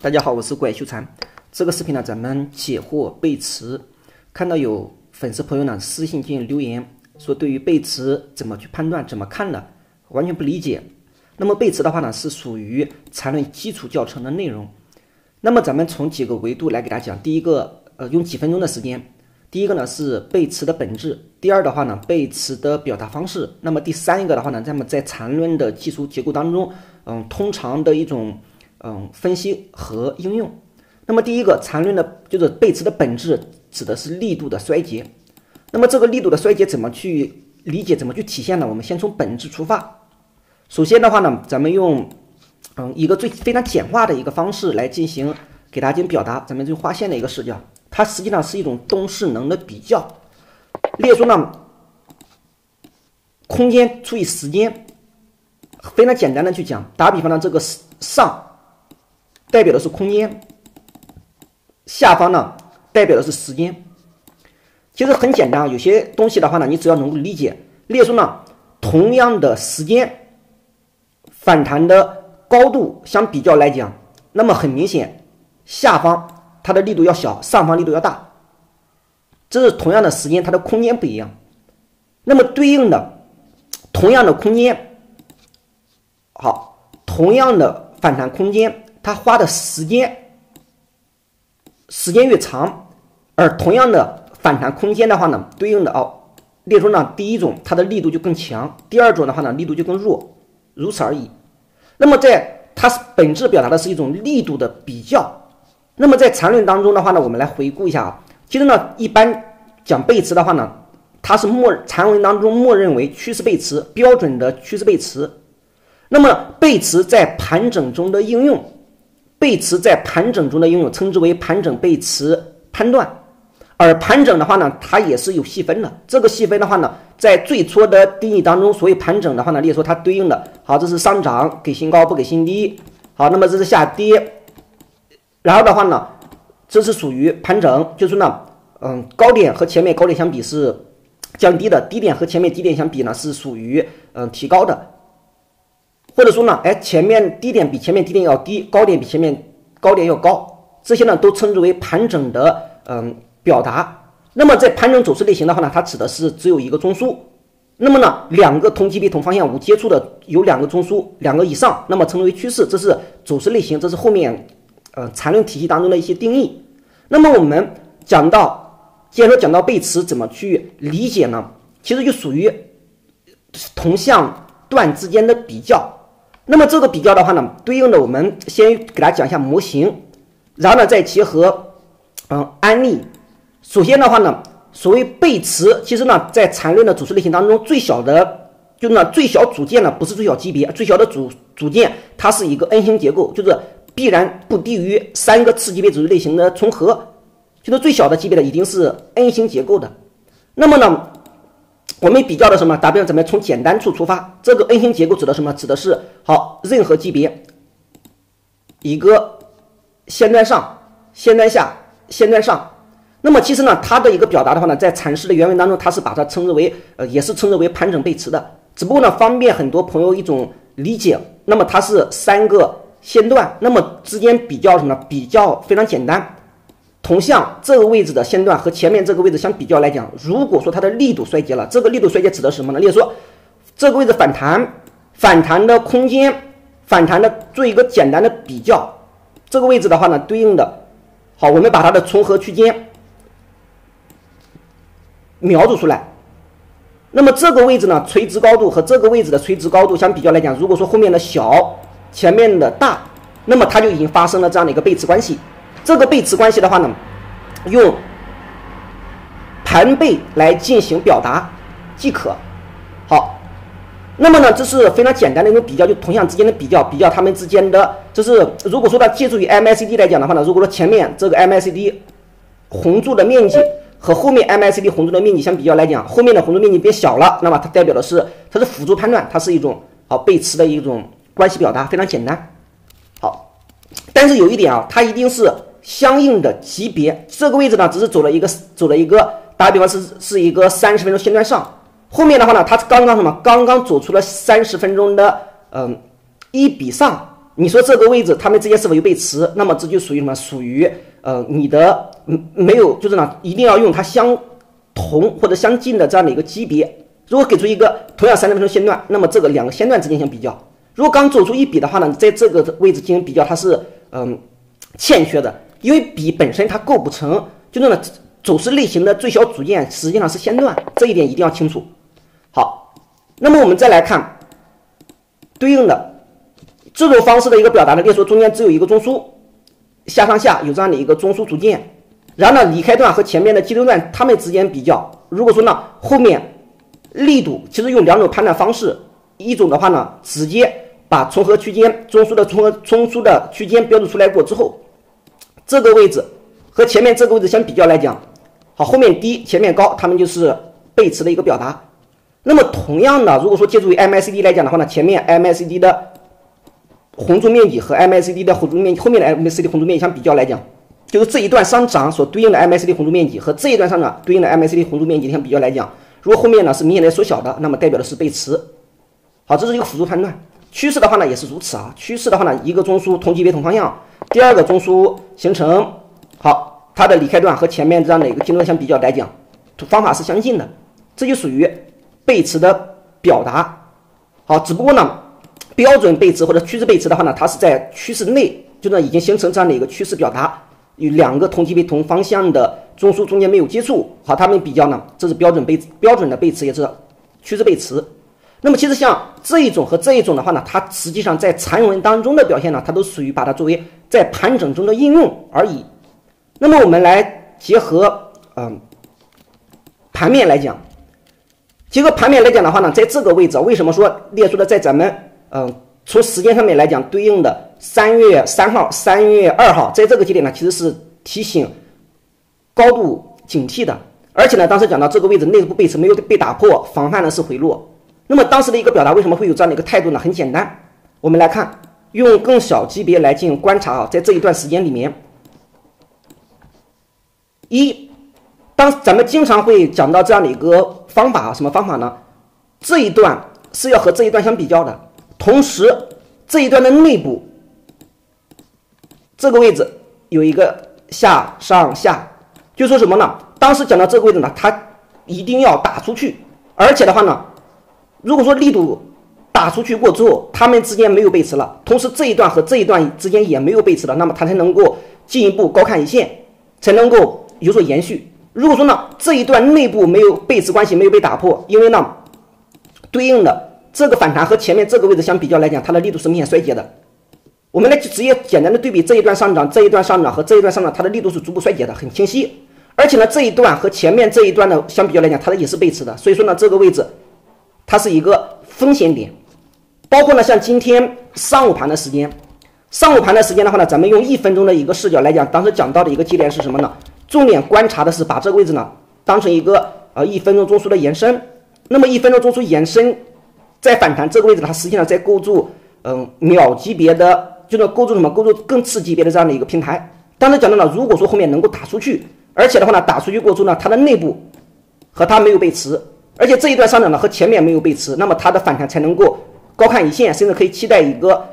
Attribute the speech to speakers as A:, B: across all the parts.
A: 大家好，我是怪秀才。这个视频呢，咱们解惑背驰。看到有粉丝朋友呢私信进留言说，对于背驰怎么去判断、怎么看的，完全不理解。那么背驰的话呢，是属于缠论基础教程的内容。那么咱们从几个维度来给大家讲。第一个，用几分钟的时间。第一个呢是背驰的本质，第二的话呢背驰的表达方式。那么第三一个的话呢，咱们在缠论的基础结构当中，通常的一种分析和应用。那么第一个缠论的就是背驰的本质，指的是力度的衰竭。那么这个力度的衰竭怎么去理解，怎么去体现呢？我们先从本质出发。首先的话呢，咱们用一个非常简化的一个方式来进行给大家表达咱们就划线的一个视角。它实际上是一种动势能的比较。例如说呢，空间除以时间，非常简单的去讲。打比方呢，这个上代表的是空间，下方呢代表的是时间。其实很简单，有些东西的话呢，你只要能够理解。例如说呢，同样的时间，反弹的高度相比较来讲，那么很明显，下方它的力度要小，上方力度要大。这是同样的时间，它的空间不一样。那么对应的，同样的空间，好，同样的反弹空间，它花的时间越长，而同样的反弹空间的话呢，对应的例如说呢，第一种它的力度就更强，第二种的话呢，力度就更弱，如此而已。那么它本质表达的是一种力度的比较。那么在缠论当中的话呢，我们来回顾一下啊。其实呢，一般讲背驰的话呢，它是缠论当中默认为趋势背驰，标准的趋势背驰。那么背驰在盘整中的应用，称之为盘整背驰判断。而盘整的话呢，它也是有细分的。这个细分的话呢，在最初的定义当中，所谓盘整的话呢，例如说它对应的，好，这是上涨，给新高不给新低，好，那么这是下跌。然后的话呢，这是属于盘整，就是呢，高点和前面高点相比是降低的，低点和前面低点相比呢是属于提高的，或者说呢，前面低点比前面低点要低，高点比前面高点要高，这些呢都称之为盘整的表达。那么在盘整走势类型的话呢，它指的是只有一个中枢，那么呢两个同级别同方向无接触的有两个中枢，两个以上，那么称为趋势。这是走势类型，这是后面缠论体系当中的一些定义。那么我们既然说讲到背驰怎么去理解呢？其实就属于同向段之间的比较。那么这个比较的话呢，对应的我们先给大家讲一下模型，然后呢再结合案例。首先的话呢，所谓背驰，其实呢在缠论的走势类型当中，最小组件呢不是最小级别，最小的组件它是一个 N 型结构，就是必然不低于3个次级别走势类型的重合，就是最小的级别的一定是 N 型结构的。那么呢，我们比较的什么？打比方，咱们从简单处出发，这个 N 型结构指的什么？指的是好任何级别一个线段上、线段下、线段上。那么其实呢，它的一个表达的话呢，在阐释的原文当中，它是把它称之为也是称之为盘整背驰的，只不过呢方便很多朋友一种理解。那么它是3个线段，那么之间比较什么？比较非常简单，同向这个位置的线段和前面这个位置相比较来讲，如果说它的力度衰竭了，这个力度衰竭指的是什么呢？例如说这个位置反弹的空间，反弹的做一个简单的比较，这个位置的话呢，对应的好，我们把它的重合区间描述出来。那么这个位置呢，垂直高度和这个位置的垂直高度相比较来讲，如果说后面的小，前面的大，那么它就已经发生了这样的一个背驰关系。这个背驰关系的话呢，用盘背来进行表达即可。好，那么呢，这是非常简单的一种比较，就同向之间的比较它们之间的，就是如果说它借助于 MACD 来讲的话呢，如果说前面这个 MACD 红柱的面积和后面 MACD 红柱的面积相比较来讲，后面的红柱面积变小了，那么它代表的是它是辅助判断，它是一种背驰的一种关系表达，非常简单。好，但是有一点啊，它一定是相应的级别。这个位置呢，只是走了一个，打比方是一个30分钟线段上，后面的话呢，它刚刚走出了30分钟的1比上， 你说这个位置它们之间是否有背驰？那么这就属于什么？属于你的没有，就是呢，一定要用它相同或者相近的这样的一个级别。如果给出一个同样3分钟线段，那么这个2个线段之间相比较，如果刚走出一笔的话呢，在这个位置进行比较，它是欠缺的，因为笔本身它构不成就是呢走势类型的最小组件，实际上是线段，这一点一定要清楚。好，那么我们再来看对应的这种方式的一个表达呢，例如说中间只有一个中枢，下上下有这样的一个中枢组件，然后呢离开段和前面的激流段它们之间比较，如果说呢后面力度其实用2种判断方式，一种的话呢直接把重合区间中枢的区间标注出来过之后，这个位置和前面这个位置相比较来讲，好，后面低前面高，它们就是背驰的一个表达。那么同样的，如果说借助于 MACD 来讲的话呢，前面 MACD 的红柱面积和 MACD 的红柱面积，后面的 MACD 红柱面积相比较来讲，就是这一段上涨所对应的 MACD 红柱面积和这一段上涨对应的 MACD 红柱面积相比较来讲，如果后面呢是明显的缩小的，那么代表的是背驰。好，这是一个辅助判断。趋势的话呢也是如此啊，趋势的话呢，一个中枢同级别同方向，第二个中枢形成，好，它的离开段和前面这样的一个经段相比较来讲，方法是相近的，这就属于背驰的表达。好，只不过呢标准背驰或者趋势背驰的话呢，它是在趋势内，就是已经形成这样的一个趋势表达，与2个同级别同方向的中枢中间没有接触，好，它们比较呢，这是标准的背驰，也是趋势背驰。那么其实像这一种和这一种的话呢，它实际上在缠论当中的表现呢，它都属于把它作为在盘整中的应用而已。那么我们来结合盘面来讲，的话呢，在这个位置为什么说列出的在咱们从时间上面来讲对应的3月3号、3月2号，在这个节点呢，其实是提醒高度警惕的。而且呢，当时讲到这个位置内部背驰没有被打破，防范的是回落。那么当时的一个表达为什么会有这样的一个态度呢？很简单，我们来看，用更小级别来进行观察啊，在这一段时间里面，当咱们经常会讲到这样的一个方法，什么方法呢？这一段是要和这一段相比较的，同时这一段的内部这个位置有一个下上下，就说什么呢？当时讲到这个位置呢，它一定要打出去，而且的话呢，如果说力度打出去过之后，它们之间没有背驰了，同时这一段和这一段之间也没有背驰了，那么它才能够进一步高看一线，才能够有所延续。如果说呢，这一段内部没有背驰关系没有被打破，因为呢，对应的这个反弹和前面这个位置相比较来讲，它的力度是明显衰竭的。我们来直接简单的对比这一段上涨、这一段上涨和这一段上涨，它的力度是逐步衰竭的，很清晰。而且呢，这一段和前面这一段的相比较来讲，它的也是背驰的。所以说呢，这个位置它是一个风险点。包括呢，像今天上午盘的时间的话呢，咱们用1分钟的一个视角来讲，当时讲到的一个节点是什么呢？重点观察的是把这个位置呢当成一个1分钟中枢的延伸。那么1分钟中枢延伸再反弹这个位置，它实际上在构筑秒级别的，就是构筑什么？构筑更次级别的这样的一个平台。当时讲到了，如果说后面能够打出去，而且的话呢，打出去过之后呢，它的内部和它没有背驰，而且这一段上涨呢和前面没有背驰，那么它的反弹才能够高看一线，甚至可以期待一个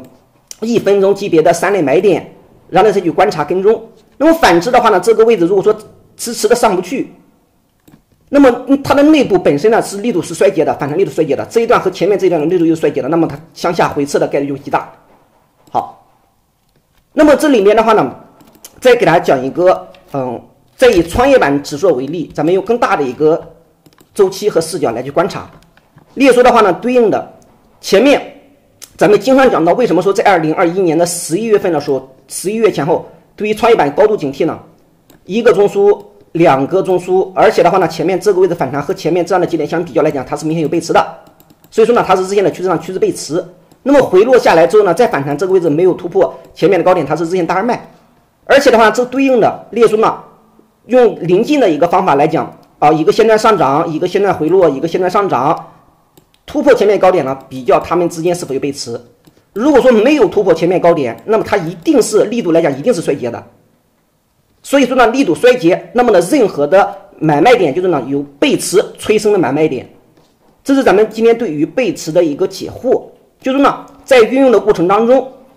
A: 1分钟级别的3类买点，然后再去观察跟踪。那么反之的话呢，这个位置如果说迟迟的上不去，那么它的内部本身呢是力度是衰竭的，反弹力度衰竭的，这一段和前面这一段的力度又衰竭的，那么它向下回撤的概率就极大。好，那么这里面的话呢，再给大家讲一个再以创业板指数为例，咱们用更大的一个周期和视角来去观察。例如说的话呢，对应的前面咱们经常讲到，为什么说在2021年的11月份的时候，11月前后对于创业板高度警惕呢？一个中枢、2个中枢，而且的话呢，前面这个位置反弹和前面这样的节点相比较来讲，它是明显有背驰的，所以说呢，它是日线的趋势上趋势背驰。那么回落下来之后呢，再反弹这个位置没有突破前面的高点，它是日线大二卖。而且的话，这对应的例如说呢，用临近的一个方法来讲啊，一个线段上涨，一个线段回落，一个线段上涨，突破前面高点呢，比较它们之间是否有背驰。如果说没有突破前面高点，那么它一定是力度来讲一定是衰竭的。所以说呢，力度衰竭，那么呢，任何的买卖点就是呢有背驰催生的买卖点。这是咱们今天对于背驰的一个解惑，就是呢在运用的过程当中，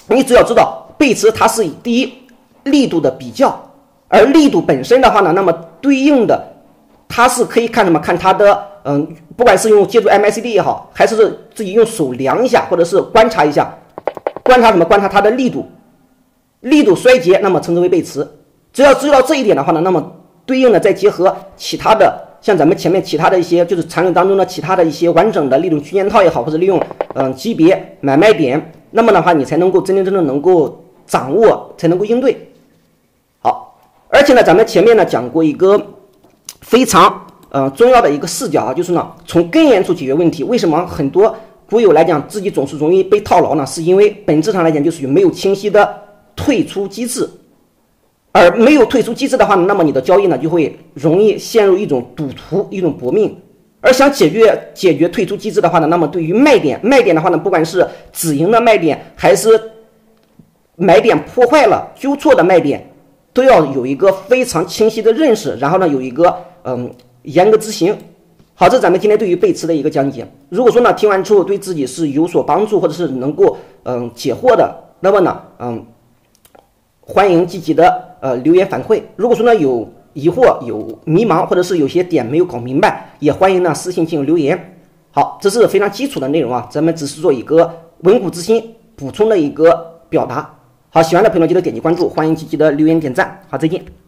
A: 你只要知道背驰它是第一力度的比较，而力度本身的话呢，那么对应的它是可以看什么？看它的不管是用借助 MACD 也好，还是自己用手量一下，或者是观察一下，观察什么？观察它的力度，力度衰竭，那么称之为背驰。只要知道这一点的话呢，那么对应的再结合其他的，像咱们前面其他的一些就是缠论当中的其他的一些完整的利用区间套也好，或者利用级别买卖点，那么的话你才能够真正能够掌握，才能够应对。好，而且呢，咱们前面呢讲过一个非常重要的一个视角啊，就是呢从根源处解决问题。为什么很多股友来讲自己总是容易被套牢呢？是因为本质上来讲就是没有清晰的退出机制。而没有退出机制的话呢，那么你的交易呢就会容易陷入一种赌徒，一种搏命。而想解决退出机制的话呢，那么对于卖点的话呢，不管是止盈的卖点，还是买点破坏了纠错的卖点，都要有一个非常清晰的认识，然后呢有一个严格执行。好，这是咱们今天对于背驰的一个讲解。如果说呢听完之后对自己是有所帮助，或者是能够解惑的，那么呢欢迎积极的留言反馈。如果说呢有疑惑、有迷茫，或者是有些点没有搞明白，也欢迎呢私信进行留言。好，这是非常基础的内容啊，咱们只是做一个稳固之心补充的一个表达。好，喜欢的朋友记得点击关注，欢迎积极的留言点赞。好，再见。